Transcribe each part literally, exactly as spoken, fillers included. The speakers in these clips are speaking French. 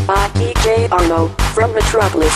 by D J Arno from Metropolis.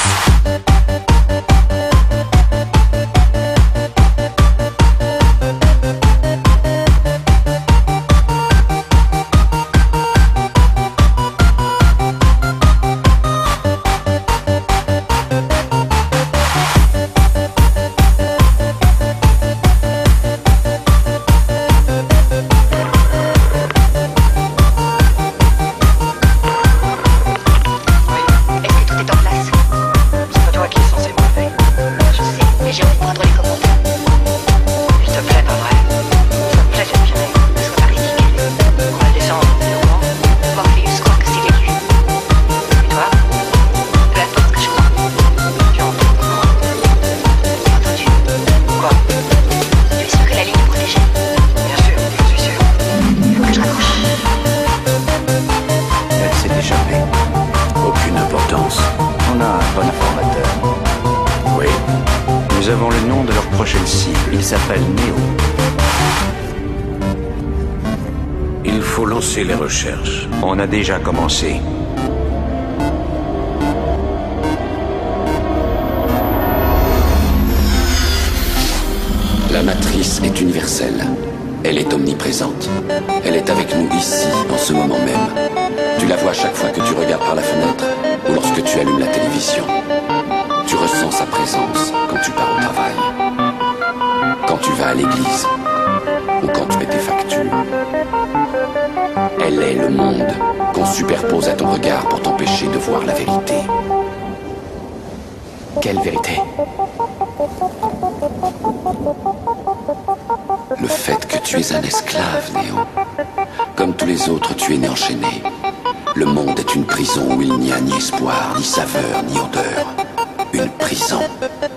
Nous avons le nom de leur prochaine cible. Il s'appelle Néo. Il faut lancer les recherches. On a déjà commencé. La matrice est universelle. Elle est omniprésente. Elle est avec nous ici, en ce moment même. Tu la vois chaque fois que tu regardes par la fenêtre ou lorsque tu allumes la télévision. Tu ressens sa présence quand tu pars au travail, quand tu vas à l'église ou quand tu fais tes factures. Elle est le monde qu'on superpose à ton regard pour t'empêcher de voir la vérité. Quelle vérité? Le fait que tu es un esclave, Néo. Comme tous les autres, tu es né enchaîné. Le monde est une prison où il n'y a ni espoir, ni saveur, ni odeur. Une prison.